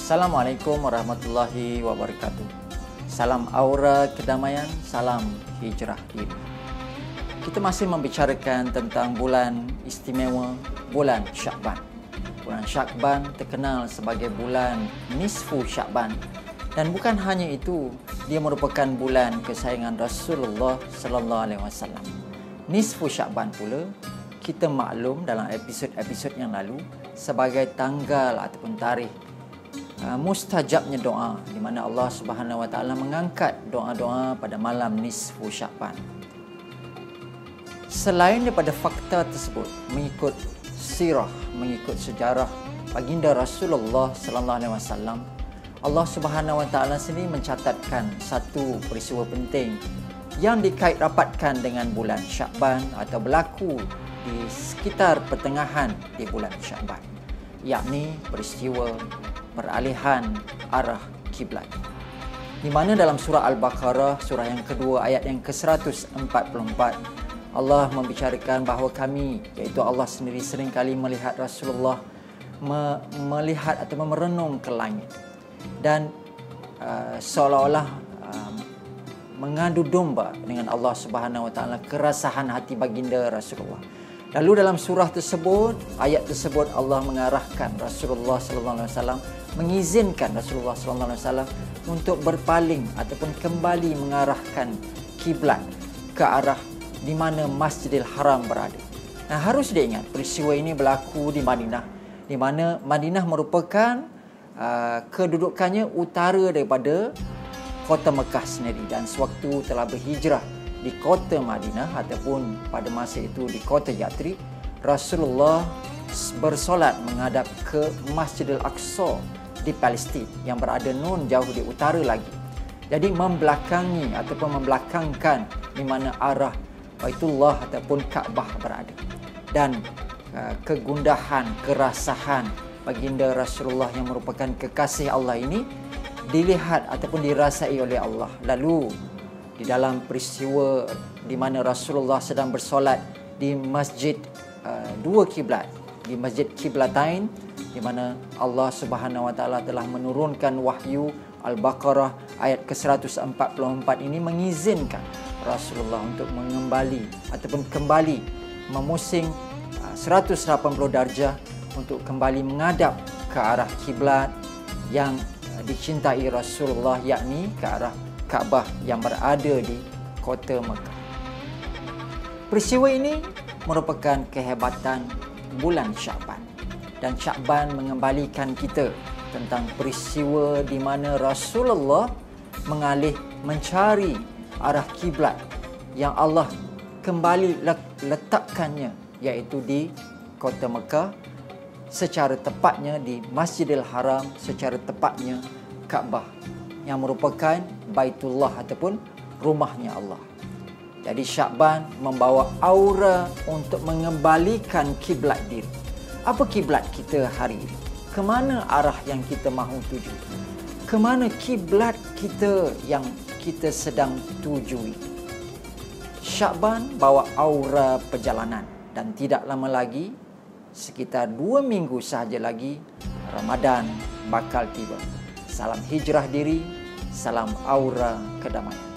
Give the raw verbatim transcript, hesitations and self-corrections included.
Assalamualaikum warahmatullahi wabarakatuh. Salam aura kedamaian, salam hijrah diri. Kita masih membicarakan tentang bulan istimewa, bulan Syakban. Bulan Syakban terkenal sebagai bulan nisfu Syakban. Dan bukan hanya itu, dia merupakan bulan kesayangan Rasulullah sallallahu alaihi wasallam. Nisfu Syakban pula kita maklum dalam episod-episod yang lalu sebagai tanggal ataupun tarikh Uh, mustajabnya doa, di mana Allah Subhanahu Wa Taala mengangkat doa-doa pada malam nisfu Syakban. Selain daripada fakta tersebut, mengikut sirah, mengikut sejarah baginda Rasulullah sallallahu alaihi wasallam, Allah Subhanahu Wa Taala sendiri mencatatkan satu peristiwa penting yang dikait rapatkan dengan bulan Syakban atau berlaku di sekitar pertengahan di bulan Syakban, yakni peristiwa peralihan arah kiblat. Di mana dalam surah Al-Baqarah, surah yang kedua ayat yang ke seratus empat puluh empat, Allah membicarakan bahawa kami, iaitu Allah sendiri, seringkali melihat Rasulullah me melihat atau merenung ke langit dan uh, seolah-olah uh, mengadu domba dengan Allah Subhanahu Wa Taala kerasahan hati baginda Rasulullah. Lalu dalam surah tersebut, ayat tersebut Allah mengarahkan Rasulullah sallallahu alaihi wasallam, mengizinkan Rasulullah sallallahu alaihi wasallam untuk berpaling ataupun kembali mengarahkan kiblat ke arah di mana Masjidil Haram berada. Nah, harus diingat peristiwa ini berlaku di Madinah, di mana Madinah merupakan uh, kedudukannya utara daripada kota Mekah sendiri, dan sewaktu telah berhijrah di kota Madinah ataupun pada masa itu di kota Yathrib, Rasulullah bersolat menghadap ke Masjidil Aqsa di Palestin yang berada nun jauh di utara lagi. Jadi membelakangi ataupun membelakangkan di mana arah Baitullah ataupun Kaabah berada. Dan uh, kegundahan, kerasahan baginda Rasulullah yang merupakan kekasih Allah ini dilihat ataupun dirasai oleh Allah. Lalu di dalam peristiwa di mana Rasulullah sedang bersolat di masjid uh, dua kiblat, di Masjid Qiblatain, di mana Allah Subhanahu Wa Taala telah menurunkan wahyu Al-Baqarah ayat ke seratus empat puluh empat ini mengizinkan Rasulullah untuk mengembali ataupun kembali memusing uh, seratus lapan puluh darjah untuk kembali menghadap ke arah kiblat yang uh, dicintai Rasulullah, yakni ke arah Kaabah yang berada di kota Mekah. Peristiwa ini merupakan kehebatan bulan Syakban, dan Syakban mengembalikan kita tentang peristiwa di mana Rasulullah mengalih mencari arah kiblat yang Allah kembali letakkannya, iaitu di kota Mekah, secara tepatnya di Masjidil Haram, secara tepatnya Kaabah yang merupakan Baitullah ataupun rumahnya Allah. Jadi Syakban membawa aura untuk mengembalikan kiblat diri. Apa kiblat kita hari ini? Ke mana arah yang kita mahu tuju? Ke mana kiblat kita yang kita sedang tujui? Syakban bawa aura perjalanan, dan tidak lama lagi, sekitar dua minggu sahaja lagi, Ramadan bakal tiba. Salam hijrah diri, salam aura kedamaian.